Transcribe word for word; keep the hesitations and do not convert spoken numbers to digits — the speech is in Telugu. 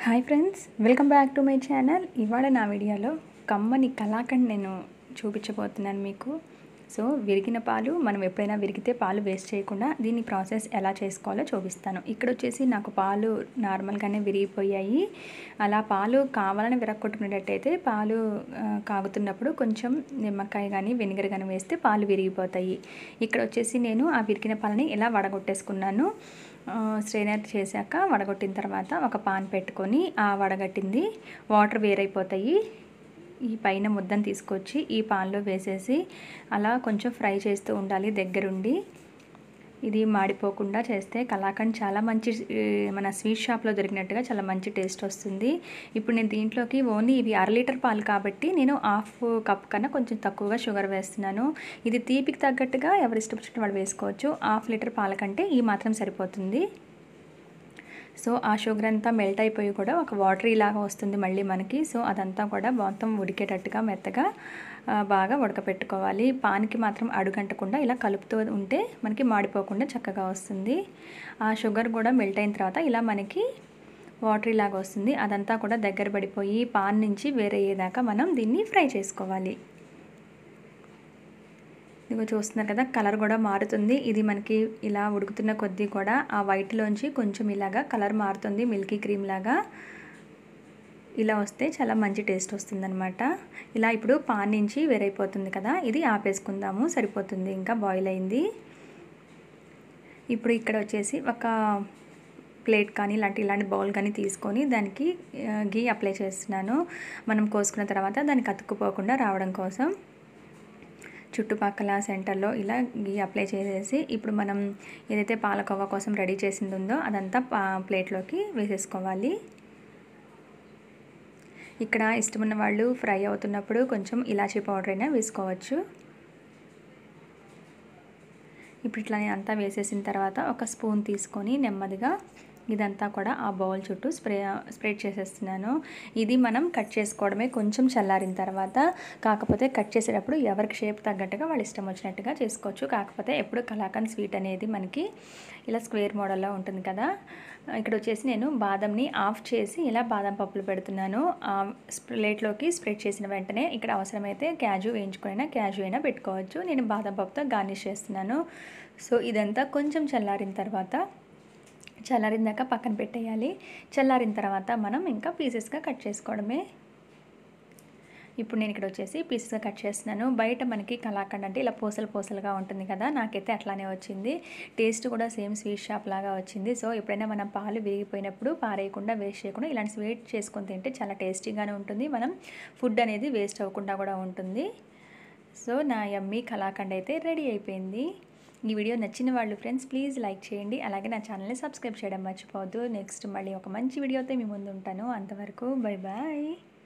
Hi friends, welcome back to my channel. ఇవాళ నా వీడియోలో కమ్మని కలాకండ్ నేను చూపించబోతున్నాను మీకు. సో విరిగిన పాలు మనం ఎప్పుడైనా విరిగితే పాలు వేస్ట్ చేయకుండా దీని ప్రాసెస్ ఎలా చేసుకోవాలో చూపిస్తాను. ఇక్కడ వచ్చేసి నాకు పాలు నార్మల్గానే విరిగిపోయాయి. అలా పాలు కావాలని విరగొట్టుకునేటట్టయితే పాలు కాగుతున్నప్పుడు కొంచెం నిమ్మకాయ కానీ వెనిగర్ కానీ వేస్తే పాలు విరిగిపోతాయి. ఇక్కడ వచ్చేసి నేను ఆ విరిగిన పాలని ఇలా వడగొట్టేసుకున్నాను. స్ట్రెయినర్ చేశాక వడగొట్టిన తర్వాత ఒక పాన్ పెట్టుకొని ఆ వడగట్టింది వాటర్ వేరైపోతాయి. ఈ పైన ముద్దను తీసుకొచ్చి ఈ పాన్లో వేసేసి అలా కొంచెం ఫ్రై చేస్తూ ఉండాలి దగ్గరుండి. ఇది మాడిపోకుండా చేస్తే కలాకండ్ చాలా మంచి మన స్వీట్ షాప్లో దొరికినట్టుగా చాలా మంచి టేస్ట్ వస్తుంది. ఇప్పుడు నేను దీంట్లోకి ఓన్లీ ఇవి అర లీటర్ పాలు కాబట్టి నేను హాఫ్ కప్ కన్నా కొంచెం తక్కువగా షుగర్ వేస్తున్నాను. ఇది తీపికి తగ్గట్టుగా ఎవరు ఇష్టపడిన వాడు వేసుకోవచ్చు. హాఫ్ లీటర్ పాల కంటే ఈ మాత్రం సరిపోతుంది. సో ఆ షుగర్ అంతా మెల్ట్ అయిపోయి కూడా ఒక వాటరీ లాగా వస్తుంది మళ్ళీ మనకి. సో అదంతా కూడా మొత్తం ఉడికేటట్టుగా మెత్తగా బాగా ఉడకపెట్టుకోవాలి. పాన్కి మాత్రం అడుగంటకుండా ఇలా కలుపుతూ ఉంటే మనకి మాడిపోకుండా చక్కగా వస్తుంది. ఆ షుగర్ కూడా మెల్ట్ అయిన తర్వాత ఇలా మనకి వాటరీ లాగా వస్తుంది. అదంతా కూడా దగ్గర పడిపోయి పాన్ నుంచి వేరే అయ్యేదాకా మనం దీన్ని ఫ్రై చేసుకోవాలి. ఇదిగో చూస్తున్నారు కదా, కలర్ కూడా మారుతుంది. ఇది మనకి ఇలా ఉడుకుతున్న కొద్దీ కూడా ఆ వైట్లోంచి కొంచెం ఇలాగా కలర్ మారుతుంది, మిల్కీ క్రీమ్ లాగా. ఇలా వస్తే చాలా మంచి టేస్ట్ వస్తుందన్నమాట. ఇలా ఇప్పుడు పాన్ నుంచి వేరైపోతుంది కదా, ఇది ఆపేసుకుందాము, సరిపోతుంది, ఇంకా బాయిల్ అయింది. ఇప్పుడు ఇక్కడ వచ్చేసి ఒక ప్లేట్ కానీ ఇలాంటి ఇలాంటి బౌల్ కానీ తీసుకొని దానికి గీ అప్లై చేస్తున్నాను. మనం కోసుకున్న తర్వాత దానికి అతుక్కుపోకుండా రావడం కోసం చుట్టుపక్కల సెంటర్లో ఇలా గీ అప్లై చేసేసి ఇప్పుడు మనం ఏదైతే పాలకోవా కోసం రెడీ చేసింది ఉందో అదంతా ప్లేట్లోకి వేసేసుకోవాలి. ఇక్కడ ఇష్టమున్న వాళ్ళు ఫ్రై అవుతున్నప్పుడు కొంచెం ఇలాచీ పౌడర్ అయినా వేసుకోవచ్చు. ఇప్పుడు ఇట్లా అంతా వేసేసిన తర్వాత ఒక స్పూన్ తీసుకొని నెమ్మదిగా ఇదంతా కూడా ఆ బౌల్ చుట్టూ స్ప్రే స్ప్రెడ్ చేసేస్తున్నాను. ఇది మనం కట్ చేసుకోవడమే కొంచెం చల్లారిన తర్వాత. కాకపోతే కట్ చేసేటప్పుడు ఎవరికి షేప్ తగ్గట్టుగా వాళ్ళు ఇష్టం వచ్చినట్టుగా చేసుకోవచ్చు. కాకపోతే ఎప్పుడు కలాకండ్ స్వీట్ అనేది మనకి ఇలా స్క్వేర్ మోడల్లో ఉంటుంది కదా. ఇక్కడ వచ్చేసి నేను బాదంని ఆఫ్ చేసి ఇలా బాదం పప్పులు పెడుతున్నాను. ప్లేట్లోకి స్ప్రెడ్ చేసిన వెంటనే ఇక్కడ అవసరమైతే క్యాజు వేయించుకునైనా క్యాజు అయినా పెట్టుకోవచ్చు. నేను బాదం పప్పుతో గార్నిష్ చేస్తున్నాను. సో ఇదంతా కొంచెం చల్లారిన తర్వాత చల్లారిందాక పక్కన పెట్టేయాలి. చల్లారిన తర్వాత మనం ఇంకా పీసెస్గా కట్ చేసుకోవడమే. ఇప్పుడు నేను ఇక్కడ వచ్చేసి పీసెస్గా కట్ చేస్తున్నాను. బయట మనకి కలాకండ్ అంటే ఇలా పూసలు పూసలుగా ఉంటుంది కదా, నాకైతే అట్లానే వచ్చింది. టేస్ట్ కూడా సేమ్ స్వీట్ షాప్ లాగా వచ్చింది. సో ఎప్పుడైనా మనం పాలు విరిగిపోయినప్పుడు పారేయకుండా వేస్ట్ చేయకుండా ఇలాంటి స్వీట్ చేసుకొని తింటే చాలా టేస్టీగానే ఉంటుంది. మనం ఫుడ్ అనేది వేస్ట్ అవ్వకుండా కూడా ఉంటుంది. సో నా యమ్మీ కలాకండ్ అయితే రెడీ అయిపోయింది. ఈ వీడియో నచ్చిన వాళ్ళు ఫ్రెండ్స్ ప్లీజ్ లైక్ చేయండి. అలాగే నా ఛానల్ని సబ్స్క్రైబ్ చేయడం మర్చిపోవద్దు. నెక్స్ట్ మళ్ళీ ఒక మంచి వీడియోతో మీ ముందు ఉంటాను. అంతవరకు బై బాయ్.